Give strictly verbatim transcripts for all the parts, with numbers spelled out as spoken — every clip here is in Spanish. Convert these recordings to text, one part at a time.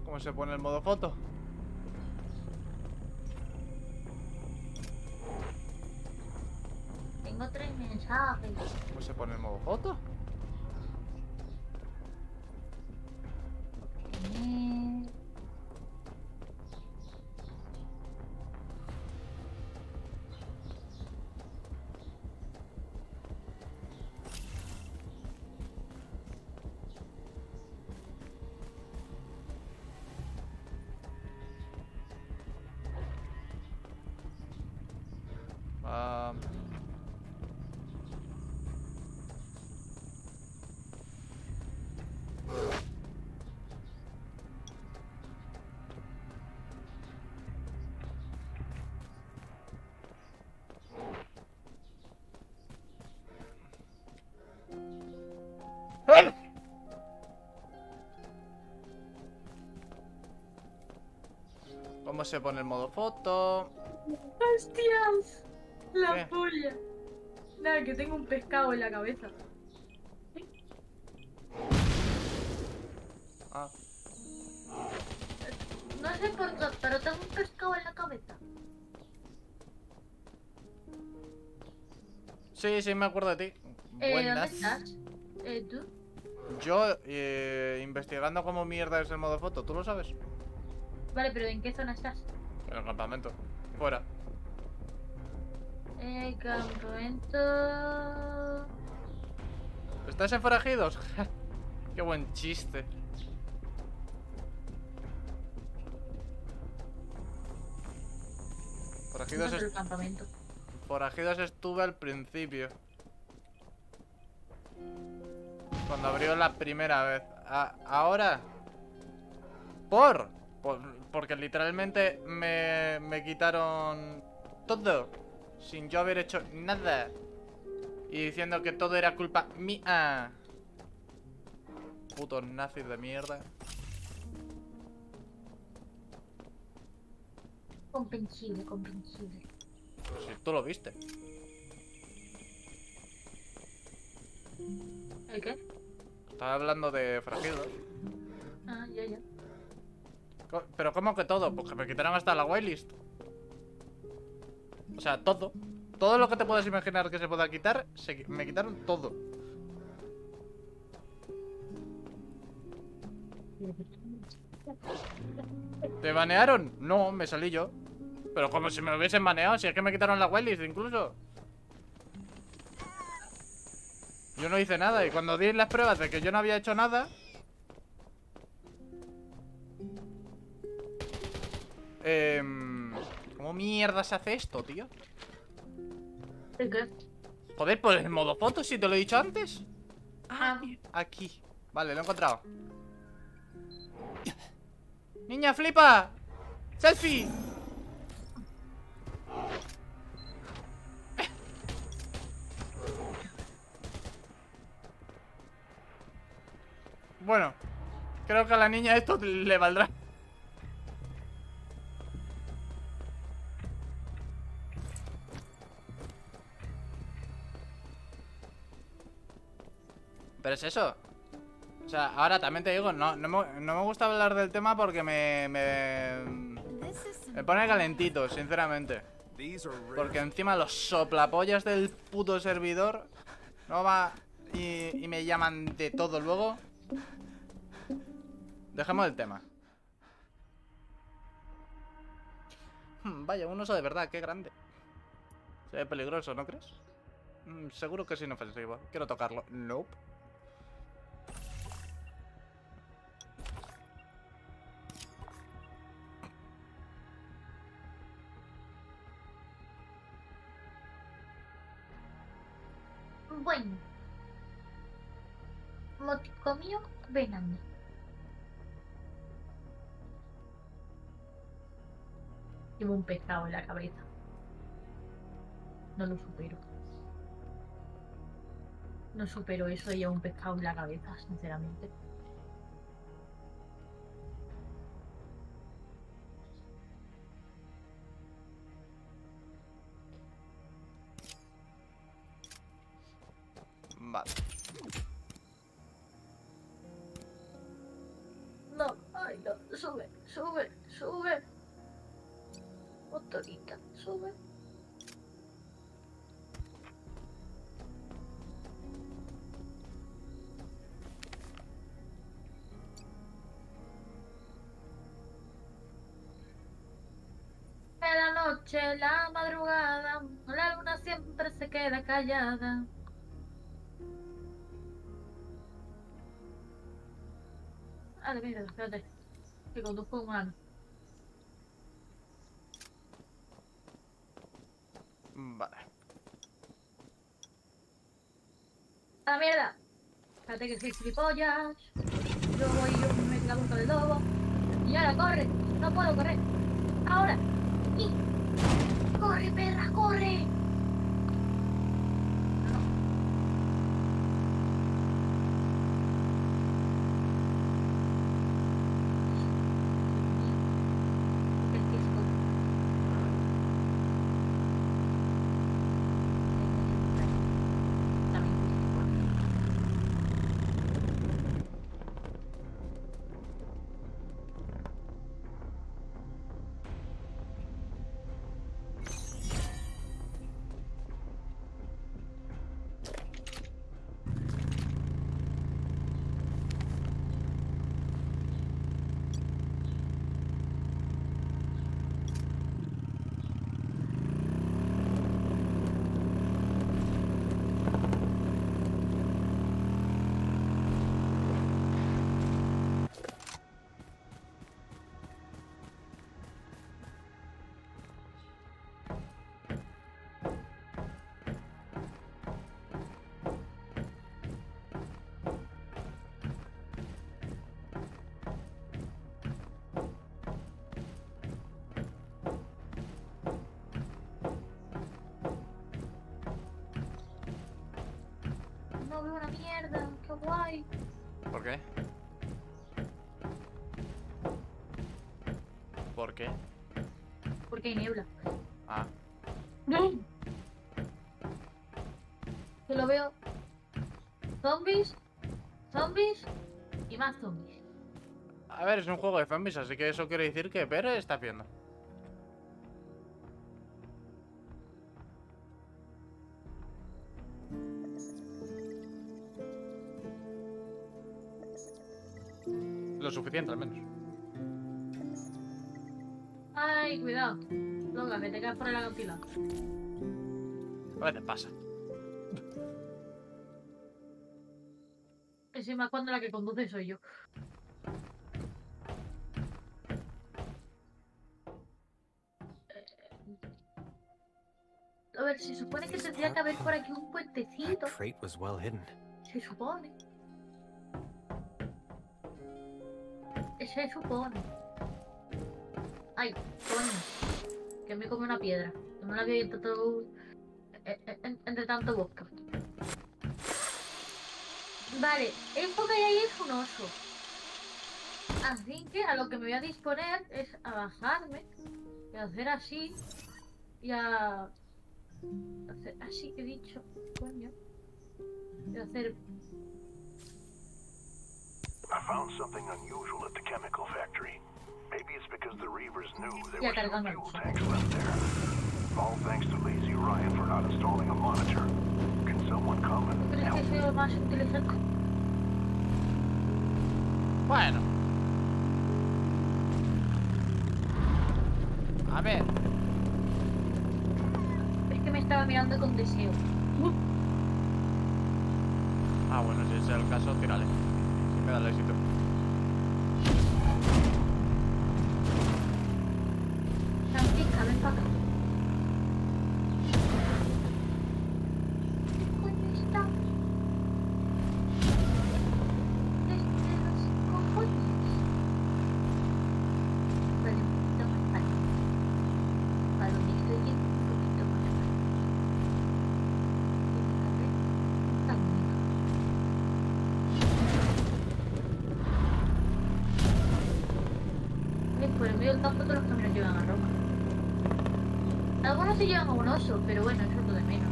¿Cómo se pone el modo foto? Tengo tres mensajes. ¿Cómo se pone el modo foto? Eh, Ah, ¿Cómo se pone el modo foto? ¡Hostias! La ¿Qué? polla. Nada, que tengo un pescado en la cabeza. Ah, No sé por qué, pero tengo un pescado en la cabeza. sí, sí, me acuerdo de ti. Eh, ¿dónde Buenas. estás? Eh, ¿tú? Yo, eh, investigando cómo mierda es el modo foto, ¿tú lo sabes? Vale, pero ¿en qué zona estás? En el campamento. Fuera. Eh, campamento... ¿Estás en forajidos? Qué buen chiste. Forajidos, Encuentro el est- campamento. forajidos estuve al principio. Cuando abrió la primera vez. A- ahora. ¿Por? Por- Porque literalmente me, me quitaron todo. Sin yo haber hecho nada. Y diciendo que todo era culpa mía. Putos nazis de mierda. Comprensible, comprensible. Si tú lo viste. ¿El qué? Estaba hablando de forajidos. Ah, ya, ya. Co- Pero ¿cómo que todo? Porque me quitaron hasta la whitelist. O sea, todo. Todo lo que te puedas imaginar que se pueda quitar, se qui- me quitaron todo. ¿Te banearon? No, me salí yo. Pero como si me hubiesen baneado, si es que me quitaron la whitelist incluso. Yo no hice nada y cuando di las pruebas de que yo no había hecho nada... Eh, ¿Cómo mierda se hace esto, tío? ¿El qué? Joder, pues el modo foto, si te lo he dicho antes. Ah, Aquí. Vale, lo he encontrado. ¡Niña, flipa! ¡Selfie! Bueno, creo que a la niña esto le valdrá. Pero es eso. O sea, ahora también te digo, no, no, me, no me gusta hablar del tema porque me, me, me pone calentito, sinceramente. Porque encima los soplapollas del puto servidor no va y, y me llaman de todo luego. Dejemos el tema. Hmm, vaya, un oso de verdad, qué grande. Se ve peligroso, ¿no crees? Mm, seguro que es inofensivo. Quiero tocarlo. Nope. bueno. Motico mío, venando. Llevo un pescado en la cabeza. No lo supero. No supero eso de llevar un pescado en la cabeza, sinceramente. Vale. No, ay, no. sube, sube, sube. Motorita, sube. En la noche, la madrugada, la luna siempre se queda callada. Vale, mira, espérate. Que conduzco un humano. Vale. ¡A la mierda! Espérate que soy gilipollas. Yo voy yo me clavo con el lobo. Y ahora corre. No puedo correr. Ahora. ¡Y! ¡Corre, perra, corre! No veo una mierda, qué guay. ¿Por qué? ¿Por qué? Porque hay niebla. Ah. No. Que lo veo. Zombies, zombies y más zombies. A ver, es un juego de zombies, así que eso quiere decir que Pere está viendo. Lo suficiente, al menos. Ay, cuidado. Loca, que te caes por el acantilado. A veces pasa. Encima cuando la que conduce soy yo. A ver, se supone que tendría que haber por aquí un puentecito. Se supone. Se supone. Ay, coño. Que me come una piedra. No la había visto todo entre tanto bosque. Vale, esto que hay ahí es un oso. Así que a lo que me voy a disponer es a bajarme y a hacer así. Y a hacer así que he dicho. Coño. Y a hacer. I found something unusual at the chemical factory. Maybe it's because the Reavers knew there Ya were some cargando. fuel tanks left there. All thanks to Lazy Ryan for not installing a monitor. Can someone come and ¿Crees que help? soy más inteligente? Bueno. A ver. Es que me estaba mirando con deseo. Ah, bueno, si ese es el caso, tírale. Si me da el éxito. Francisca, ven para acá. ¿Qué coño está? Desde los cojones. Vale, un poquito más para. Para donde estoy yendo, un poquito más para. Y me un camino. Por el medio del campo todos los caminos llevan a Roma. Algunos se llevan a un oso, pero bueno, eso es lo de menos.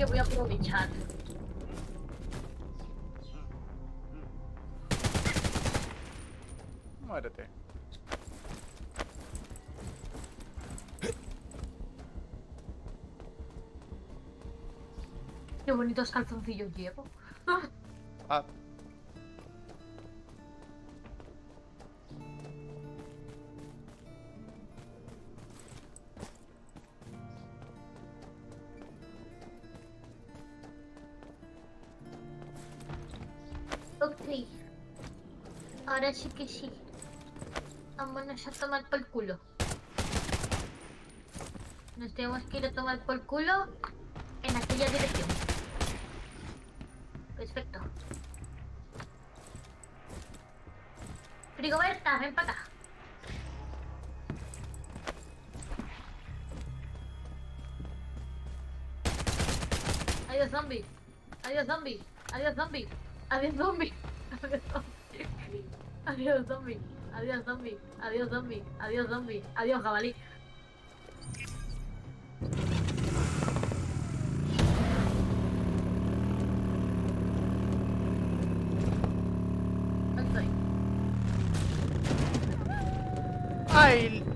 que voy a aprovechar. Muérete. Qué bonitos calzoncillos llevo. Ah. Ok. Ahora sí que sí. Vámonos a tomar por culo. Nos tenemos que ir a tomar por culo en aquella dirección. Perfecto. Frigoberta, ven para acá. Adiós zombie. Adiós zombie. Adiós zombie. Adiós zombie. Adiós zombie. Adiós zombie. Adiós zombie. Adiós zombie. Adiós zombie. Adiós jabalí. ¡Ay!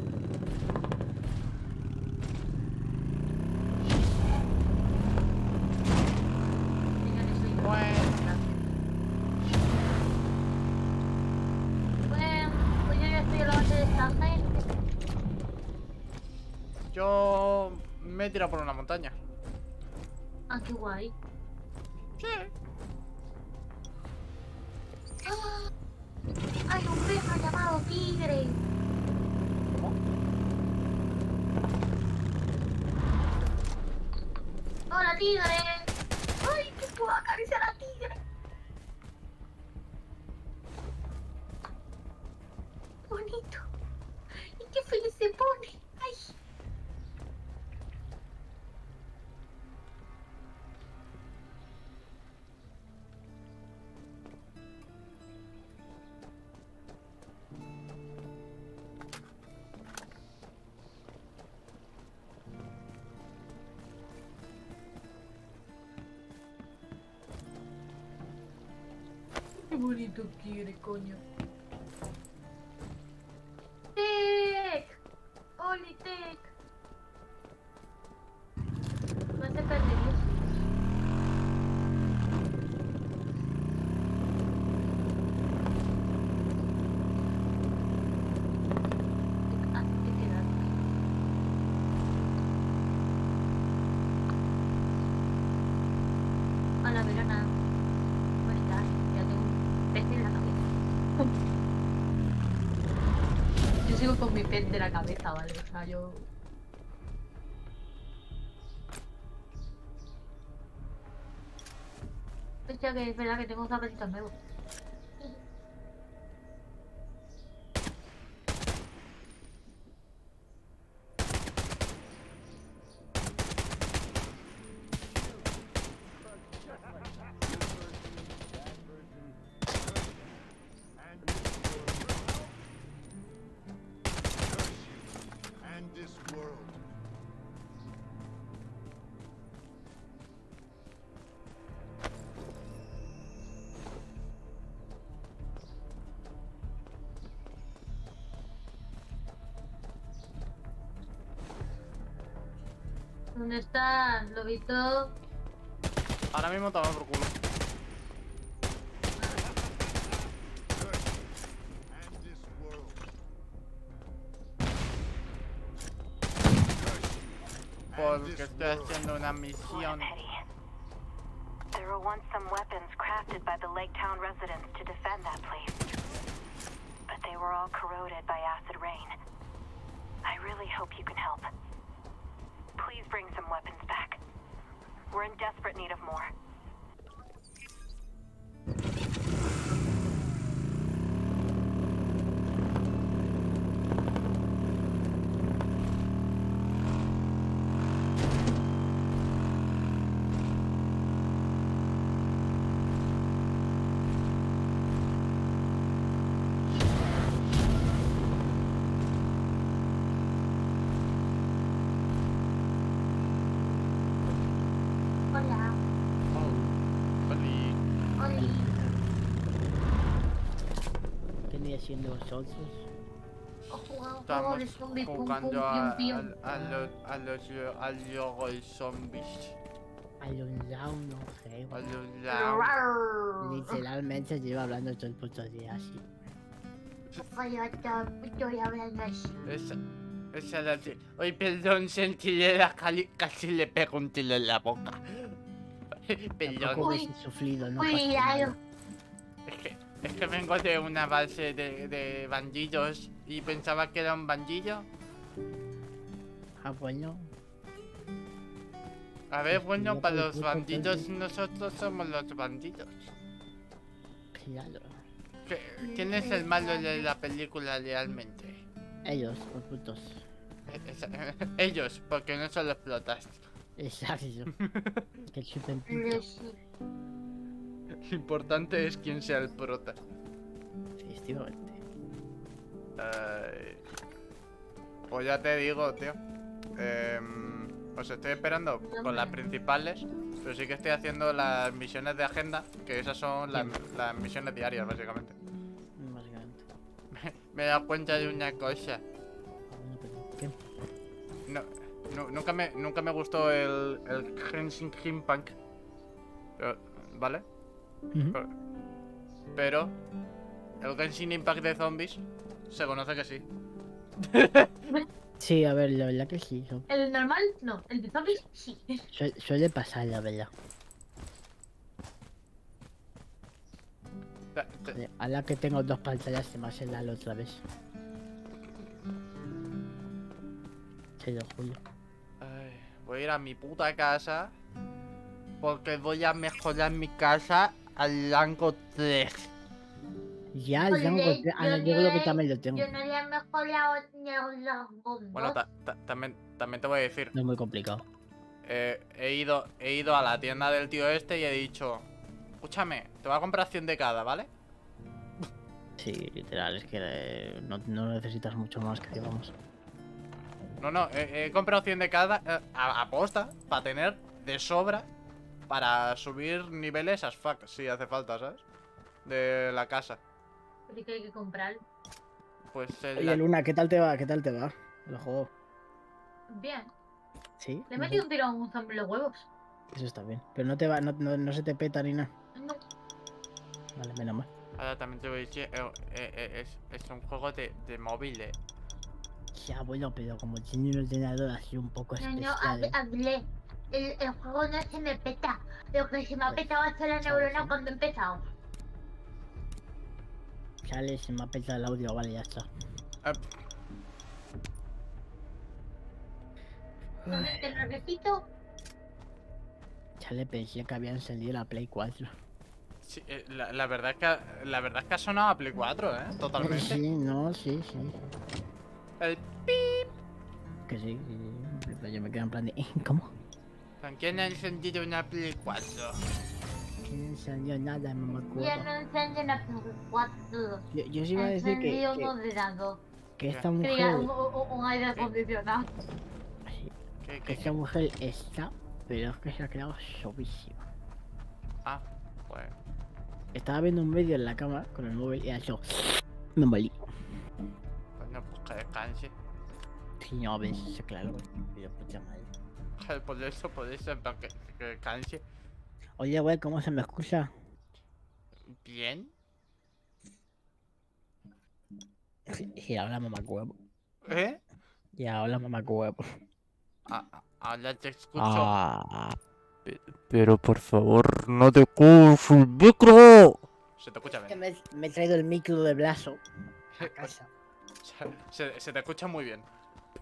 Yo me he tirado por una montaña. Ah, qué guay. Sí. ¡Ah! Hay un perro llamado Tigre. ¿Cómo? ¡Hola, Tigre! ¡Ay, que puedo acariciar a Tigre! Bonito. Y qué feliz se pone. ¡Ay! Qué bonito quiere, coño. ¡Tec! ¡Oli, Tec! No se perdería. Ah, te quedas. A la verana. ¿Cómo estás? Ya tengo un pez en la cabeza. Yo sigo con mi pez de la cabeza, ¿vale? O sea, yo... Hostia, que es verdad que tengo zapatitos nuevos. And this world. ¿Dónde estás, lobito? Ahora mismo toma por culo. And this world. Porque estoy haciendo una misión. There were once some weapons crafted by the Lake Town residents to defend that place. But they were all corroded by acid rain. I really hope you can help. Please bring some weapons back. We're in desperate need of more. haciendo vosotros? He jugado un juego Estamos de zombies pum pum jugando pium a, pium. a, a los a los a los zombies. A los down, no sé. A los Rar. Literalmente llevo hablando todo el puto día así. Estoy hablando así. Esa, esa la de... Ay, perdón, sentinela, casi, casi le pego un tiro en la boca. Tampoco Perdón. Uy, hubiese sufrido, no pasa Cuidado. nada. Es que, es que vengo de una base de, de bandidos y pensaba que era un bandido. Ah, bueno. A ver, Pues bueno, no, para pues, los pues, bandidos pues, nosotros somos los bandidos. Claro. ¿Qué- ¿Quién es el malo de la película realmente? Ellos, los putos. Eh, esa- Ellos, porque no son los plotas. Exacto. Que chupen Pero pito. sí. Lo importante es quién sea el prota. Efectivamente. Ay. Pues ya te digo, tío. Em, os estoy esperando con las principales, pero sí que estoy haciendo las misiones de agenda, que esas son las, las misiones diarias, básicamente. Básicamente. Me he dado cuenta de una cosa. Ah, bueno, pero, ¿qué? No, nu- nunca, me, nunca me gustó el, el Genshin Impact. Pero, ¿vale? Ujú. Pero, pero el Genshin Impact de zombies se conoce que sí. Sí, a ver, la verdad que sí. su- El normal, no. El de zombies, sí. su- Suele pasar, la verdad. Ta- ta- A la que tengo dos pantallas se me hace la otra vez. Te lo juro. Ay, voy a ir a mi puta casa porque voy a mejorar mi casa al rango tres. Ya, el Ole, rango tres. Ah, no, yo yo creo que no- también lo tengo. Yo no había mejorado ni los bombos. Bueno, ta- ta- también, también te voy a decir, No es muy complicado. eh, he, ido, he ido a la tienda del tío este y he dicho, escúchame, te voy a comprar cien de cada, ¿vale? Sí, literal, es que eh, no, no necesitas mucho más que digamos. No, no, he, he comprado cien de cada eh, a, a posta, para tener de sobra, para subir niveles as fuck, si hace falta, ¿sabes? De la casa. Pero que hay que comprar. Pues el, Oye, Luna, ¿qué tal te va? ¿Qué tal te va el juego? Bien. ¿Sí? Le he No metido sé, un tiro a un zombie en los huevos. eso está bien. Pero no te va, no, no, no se te peta ni nada. No. Vale, menos mal. ahora también te voy a decir, eh, eh, eh, es, es un juego de, de móvil, eh. Ya, bueno, pero como tiene un ordenador así un poco No, no, especial. hab- hablé. El, el juego no se me peta. Lo que se me ha Pues, petado es la ¿sabes, neurona no? cuando he empezado. Chale, se me ha petado el audio, vale, ya está. Ah, Te lo repito. Chale, pensé que había encendido la Play cuatro. sí, eh, la, la verdad es que la verdad es que ha sonado a Play cuatro, eh, totalmente. Sí, no, sí, sí. El Que sí, sí, sí. Pero yo me quedo en plan de... ¿eh? ¿Cómo? ¿Con quién ha encendido una Play cuatro? Que no encendió nada, no me Ya acuerdo. no enciende la Play cuatro. Yo, yo sí iba a decir que, Encendido un que, ordenador. que esta Crea mujer... un, un, un aire ¿Qué? acondicionado. sí, ¿Qué, que qué, esta qué? mujer está, pero es que se ha quedado suavísima. Ah, pues Estaba viendo un vídeo en la cama con el móvil y ha hecho... Me molí. bueno, pues que descanse. Sí, no, ves, eso claro, pero puta madre. Por eso, por eso, para que, que descanse. Oye, güey, ¿cómo se me escucha? Bien. Y ahora mamá huevo. ¿Eh? Y ahora mamá huevo. Ah, ah, ahora te escucho. Ah, Pero por favor, no te cojas el micro. Se te escucha que bien. me, me he traído el micro de Blaso a casa. Se, se- se te escucha muy bien.